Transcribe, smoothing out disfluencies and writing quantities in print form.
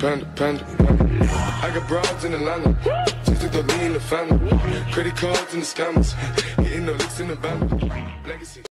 panda. I got broads in Atlanta, just to throw me in the family. Credit cards and the scammers, hitting the licks in the band. Legacy.